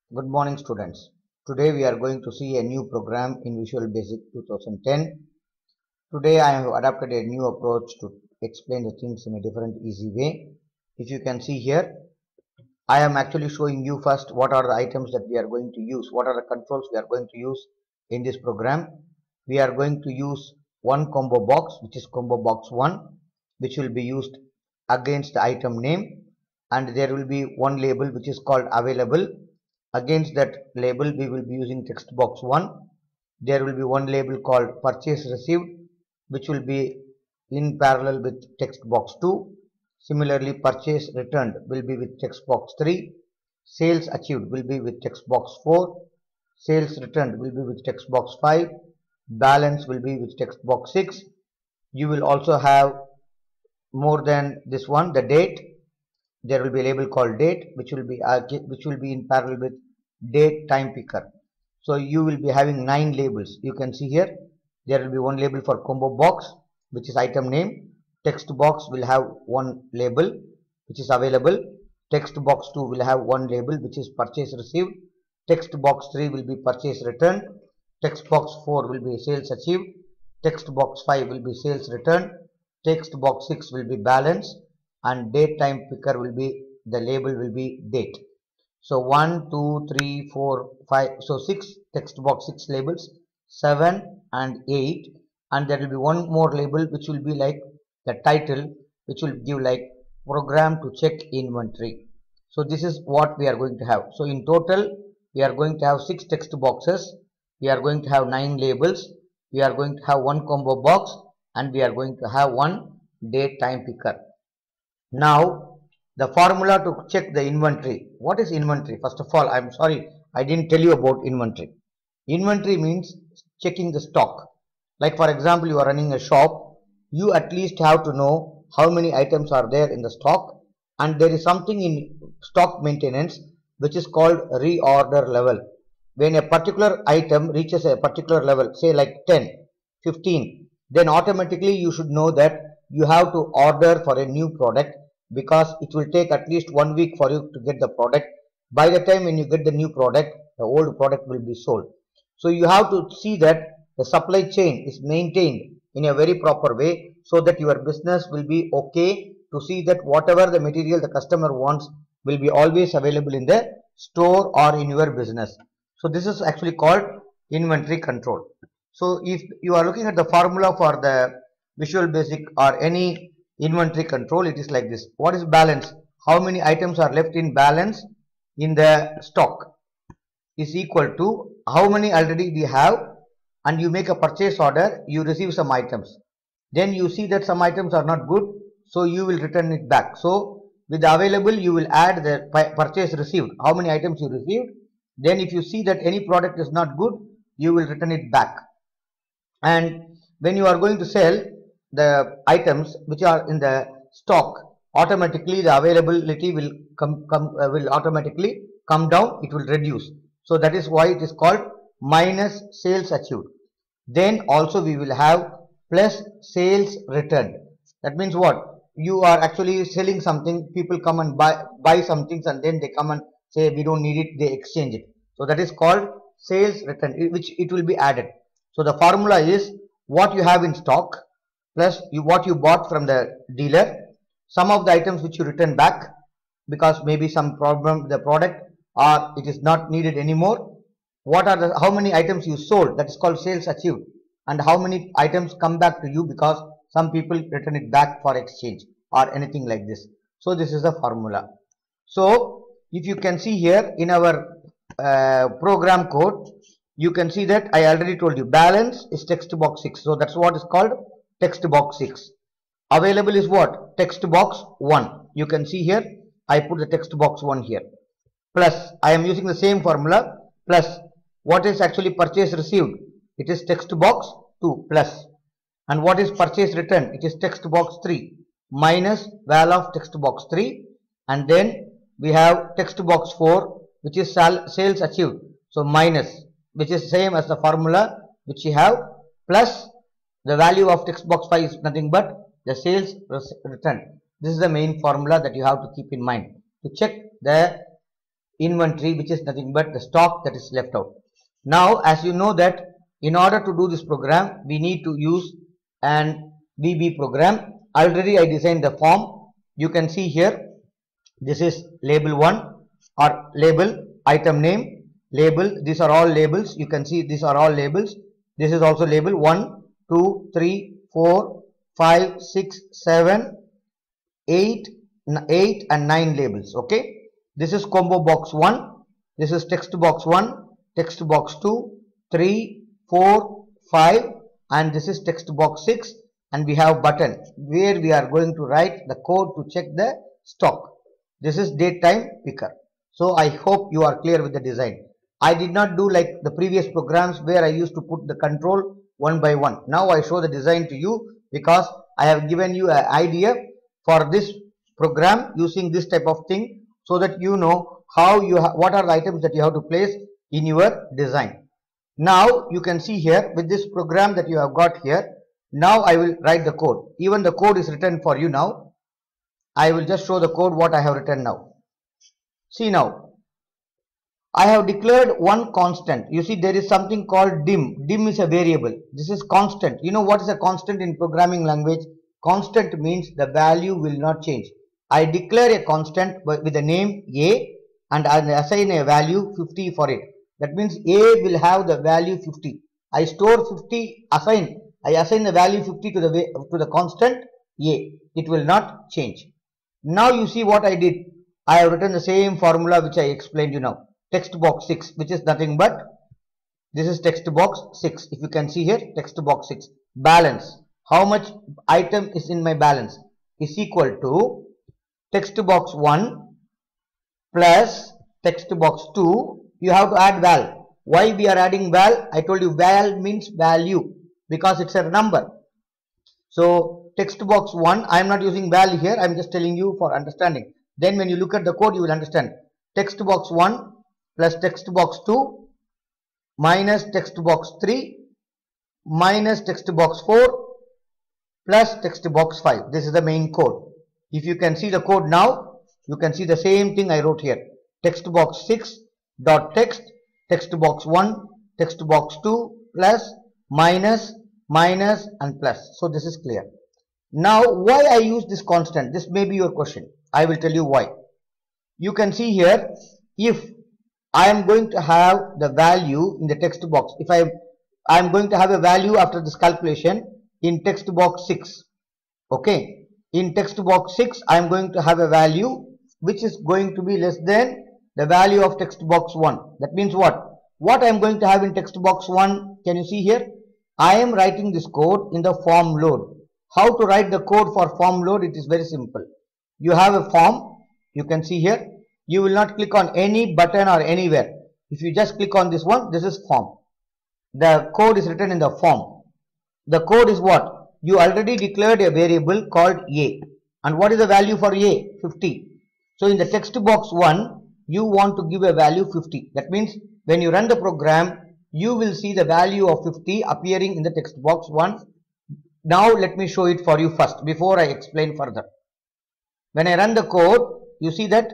Good morning, students. Today we are going to see a new program in Visual Basic 2010. Today I have adopted a new approach to explain the things in a different easy way. If you can see here, I am actually showing you first what are the items that we are going to use, what are the controls we are going to use in this program. We are going to use one combo box, which is combo box 1, which will be used against the item name, and there will be one label which is called available. Against that label we will be using text box 1. There will be one label called purchase received, which will be in parallel with text box 2. Similarly, purchase returned will be with text box 3. Sales achieved will be with text box 4. Sales returned will be with text box 5. Balance will be with text box 6. You will also have more than this one, the date. There will be a label called date, which will be in parallel with date time picker. So you will be having 9 labels. You can see here there will be one label for combo box, which is item name. Text box will have one label, which is available. Text box 2 will have one label, which is purchase received. Text box 3 will be purchase returned. Text box 4 will be sales achieved. Text box 5 will be sales returned. Text box 6 will be balance, and date time picker will be, the label will be date. So 1, 2, 3, 4, 5, so 6 text box 6 labels, 7 and 8, and there will be one more label which will be like the title, which will give like program to check inventory. So this is what we are going to have. So in total we are going to have 6 text boxes, we are going to have 9 labels, we are going to have one combo box, and we are going to have one date time picker. Now the formula to check the inventory. What is inventory? First of all, I am sorry, I didn't tell you about inventory. Inventory means checking the stock. Like for example, you are running a shop, you at least have to know how many items are there in the stock, and there is something in stock maintenance which is called reorder level. When a particular item reaches a particular level, say like 10, 15, then automatically you should know that you have to order for a new product, because it will take at least 1 week for you to get the product. By the time when you get the new product, the old product will be sold. So you have to see that the supply chain is maintained in a very proper way, so that your business will be okay to see that whatever the material the customer wants will be always available in the store or in your business. So this is actually called inventory control. So if you are looking at the formula for the Visual Basic or any inventory control, it is like this. What is balance? How many items are left in balance in the stock is equal to how many already we have, and you make a purchase order, you receive some items, then you see that some items are not good, so you will return it back. So with the available you will add the purchase received, how many items you received. Then if you see that any product is not good, you will return it back. And when you are going to sell the items which are in the stock, automatically the availability will will automatically come down, it will reduce. So that is why it is called minus sales achieved. Then also we will have plus sales returned. That means what? You are actually selling something, people come and buy some things, and then they come and say we don't need it, they exchange it. So that is called sales return, which it will be added. So the formula is what you have in stock plus what you bought from the dealer, some of the items which you return back because maybe some problem with the product or it is not needed anymore. What are how many items you sold, that is called sales achieved, and how many items come back to you because some people return it back for exchange or anything like this. So this is the formula. So if you can see here in our program code, you can see that I already told you balance is text box 6. So that's what is called text box 6. Available is what? Text box 1. You can see here I put the text box 1 here. Plus I am using the same formula, plus what is actually purchase received? It is text box 2 plus. And what is purchase returned? It is text box 3 minus val of text box 3. And then we have text box 4, which is sales achieved. So minus, which is same as the formula which you have, plus the value of text box 5 is nothing but the sales returned. This is the main formula that you have to keep in mind to check the inventory, which is nothing but the stock that is left out. Now, as you know that in order to do this program, we need to use an VB program. Already I designed the form. You can see here, this is label 1 or label, item name, label. These are all labels. You can see these are all labels. This is also label 1, 2, 3, 4, 5, 6, 7, 8 and 9 labels. Okay. This is combo box 1. This is text box 1, text box 2, 3, 4, 5, and this is text box 6. And we have button where we are going to write the code to check the stock. This is date time picker. So I hope you are clear with the design. I did not do like the previous programs where I used to put the control one by one. Now I show the design to you because I have given you an idea for this program using this type of thing, so that you know how what are the items that you have to place in your design. Now you can see here with this program that you have got here. Now I will write the code. Even the code is written for you now. I will just show the code what I have written now. See now, I have declared one constant. You see there is something called dim. Dim is a variable. This is constant. You know what is a constant in programming language? Constant means the value will not change. I declare a constant with the name A and I assign a value 50 for it. That means A will have the value 50. I store 50, I assign the value 50 to the constant A. It will not change. Now you see what I did. I have written the same formula which I explained you now. Text box 6, which is nothing but, this is text box 6. If you can see here, text box 6. Balance. How much item is in my balance is equal to text box 1 plus text box 2. You have to add val. Why we are adding val? I told you val means value because it's a number. So text box 1, I am not using val here. I am just telling you for understanding. Then when you look at the code, you will understand. Text box 1 plus text box 2 minus text box 3 minus text box 4 plus text box 5. This is the main code. If you can see the code now, you can see the same thing I wrote here. Text box 6 dot text, text box 1, text box 2 plus minus and plus. So this is clear. Now why I use this constant? This may be your question. I will tell you why. You can see here, if I am going to have the value in the text box, if I am going to have a value after this calculation in text box 6. Okay. In text box 6, I am going to have a value which is going to be less than the value of text box 1. That means what? What I am going to have in text box 1, can you see here? I am writing this code in the form load. How to write the code for form load? It is very simple. You have a form. You can see here. You will not click on any button or anywhere. If you just click on this one, this is form. The code is written in the form. The code is what? You already declared a variable called A. And what is the value for A? 50. So in the text box 1, you want to give a value 50. That means when you run the program, you will see the value of 50 appearing in the text box 1. Now let me show it for you first before I explain further. When I run the code, you see that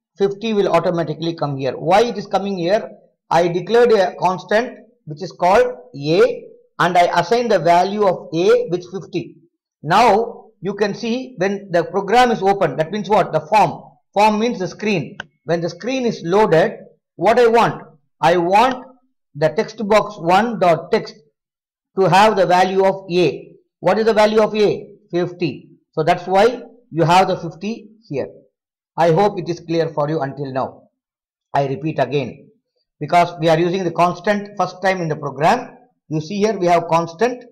50 will automatically come here. Why it is coming here? I declared a constant which is called A and I assign the value of A which 50. Now you can see when the program is open, that means what? The form. Form means the screen. When the screen is loaded, what I want? I want the text box 1 dot text to have the value of A. What is the value of A? 50. So that's why you have the 50 here. I hope it is clear for you until now. I repeat again, because we are using the constant first time in the program. You see here we have constant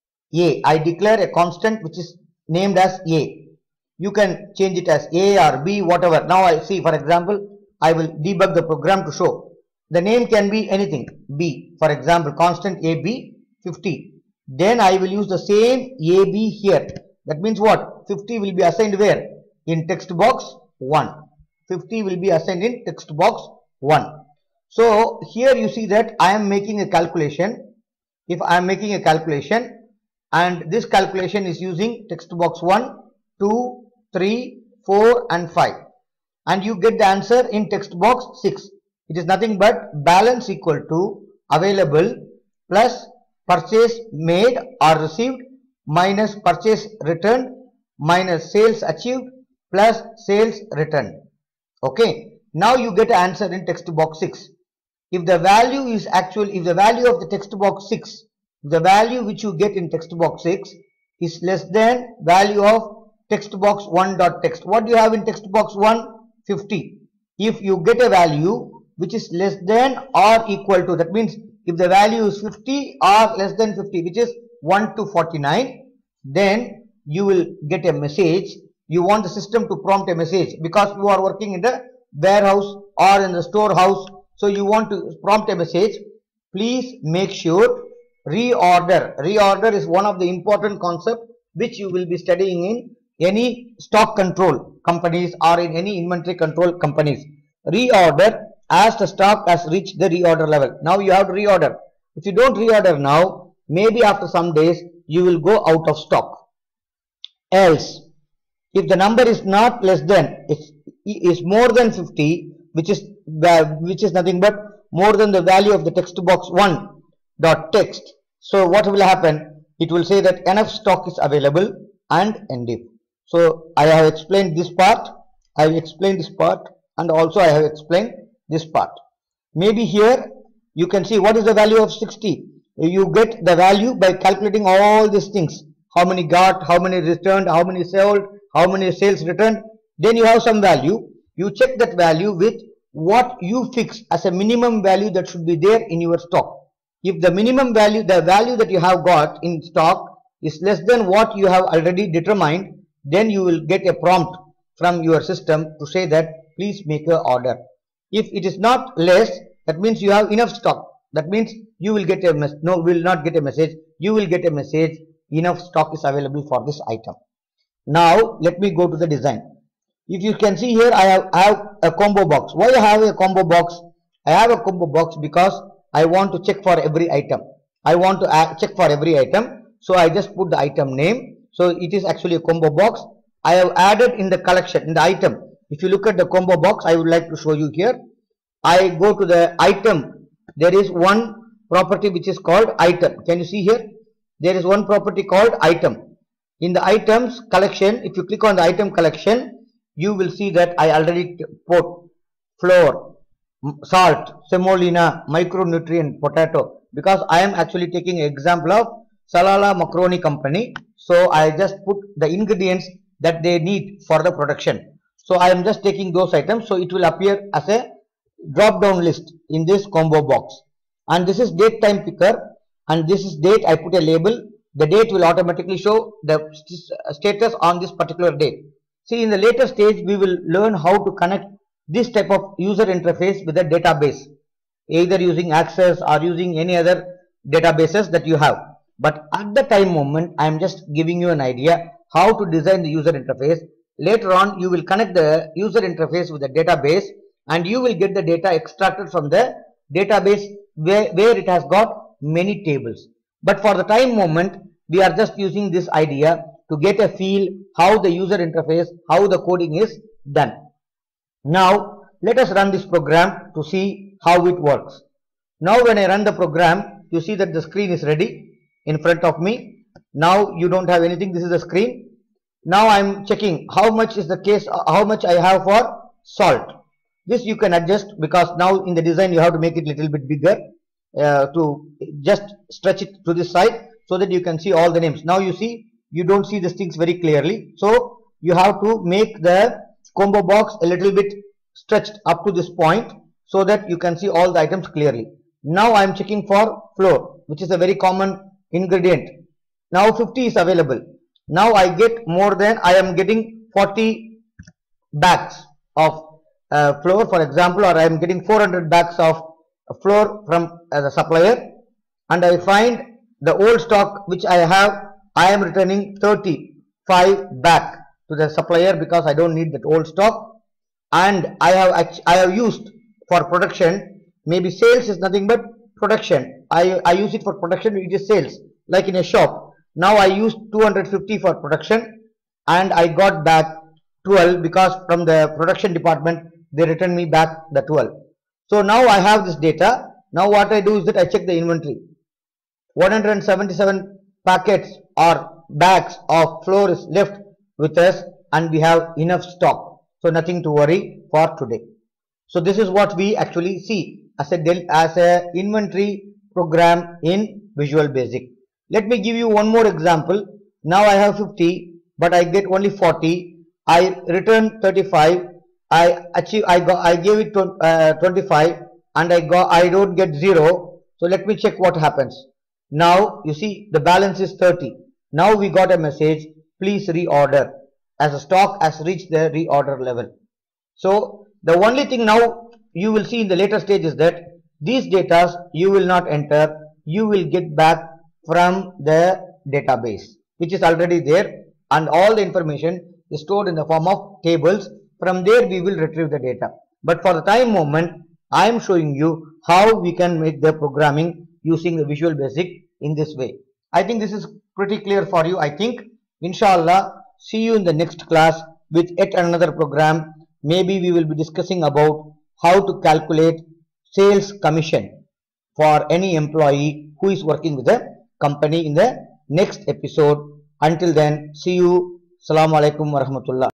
A. I declare a constant which is named as A. You can change it as A or B, whatever. Now I see, for example, I will debug the program to show. The name can be anything. B. For example, constant AB 50. Then I will use the same AB here. That means what? 50 will be assigned where? In text box 1. 50 will be assigned in text box 1. So here you see that I am making a calculation. If I am making a calculation and this calculation is using text box 1, 2, 3, 4 and 5. and you get the answer in text box 6. It is nothing but balance equal to available plus purchase made or received minus purchase returned minus sales achieved plus sales returned. Okay. Now you get an answer in text box 6. If the value is if the value of the text box 6, the value which you get in text box 6 is less than value of text box 1 dot text. What do you have in text box 1? 50. If you get a value which is less than or equal to, that means if the value is 50 or less than 50, which is 1 to 49, then you will get a message. You want the system to prompt a message because you are working in the warehouse or in the storehouse. So you want to prompt a message. Please make sure reorder. Reorder is one of the important concepts which you will be studying in any stock control companies or in any inventory control companies. Reorder as the stock has reached the reorder level. Now you have to reorder. If you don't reorder now, maybe after some days you will go out of stock. Else, if the number is not less than, is more than 50, which is nothing but more than the value of the text box 1 dot text. So what will happen? It will say that enough stock is available and end if. So I have explained this part. I have explained this part, and also I have explained this part. Maybe here you can see what is the value of 60. You get the value by calculating all these things. How many got, how many returned, how many sold, how many sales returned. Then you have some value. You check that value with what you fix as a minimum value that should be there in your stock. If the minimum value, the value that you have got in stock is less than what you have already determined, then you will get a prompt from your system to say that please make an order. If it is not less, that means you have enough stock. That means you will get a message. No, will not get a message. You will get a message. Enough stock is available for this item. Now let me go to the design. If you can see here, I have a combo box. Why I have a combo box? I have a combo box because I want to check for every item. I want to check for every item. So I just put the item name. So it is actually a combo box. I have added in the collection, in the item. If you look at the combo box, I would like to show you here. I go to the item. There is one property which is called item. Can you see here? There is one property called item. In the items collection, if you click on the item collection, you will see that I already put flour, salt, semolina, micronutrient, potato, because I am actually taking an example of Salala Macaroni Company. So I just put the ingredients that they need for the production. So I am just taking those items. So it will appear as a drop down list in this combo box. And this is date time picker, and this is date. I put a label. The date will automatically show the status on this particular date. See, in the later stage, we will learn how to connect this type of user interface with a database, either using Access or using any other databases that you have. But at the time moment, I am just giving you an idea how to design the user interface. Later on, you will connect the user interface with the database, and you will get the data extracted from the database where it has got many tables. But for the time moment, we are just using this idea to get a feel how the user interface, how the coding is done. Now let us run this program to see how it works. Now when I run the program, you see that the screen is ready in front of me. Now you don't have anything. This is the screen. Now I am checking how much is the case, how much I have for salt. This you can adjust, because now in the design you have to make it little bit bigger to just stretch it to this side so that you can see all the names. Now you see, you don't see the things very clearly. So you have to make the combo box a little bit stretched up to this point so that you can see all the items clearly. Now I am checking for flour, which is a very common ingredient. Now 50 is available. Now I get more than, I am getting 40 bags of flour, for example, or I am getting 400 bags of flour from the supplier, and I find the old stock which I have, I am returning 35 back to the supplier because I don't need that old stock. And I have used for production, maybe sales is nothing but production. I use it for production, it is sales, like in a shop. Now I used 250 for production, and I got back 12 because from the production department they return me back the 12. So now I have this data. Now what I do is that I check the inventory. 177 packets or bags of flour is left with us and we have enough stock. So nothing to worry for today. So this is what we actually see as a inventory program in Visual Basic. Let me give you one more example. Now I have 50 but I get only 40. I return 35. I gave it 25 and I don't get 0. So let me check what happens. Now you see the balance is 30. Now we got a message, please reorder, as a stock has reached the reorder level. So the only thing now you will see in the later stage is that these data you will not enter, you will get back from the database which is already there, and all the information is stored in the form of tables. From there we will retrieve the data. But for the time moment I am showing you how we can make the programming using the Visual Basic in this way. I think this is pretty clear for you. I think inshallah see you in the next class with yet another program. Maybe we will be discussing about how to calculate sales commission for any employee who is working with the company in the next episode. Until then, see you. Assalamu alaikum warahmatullah.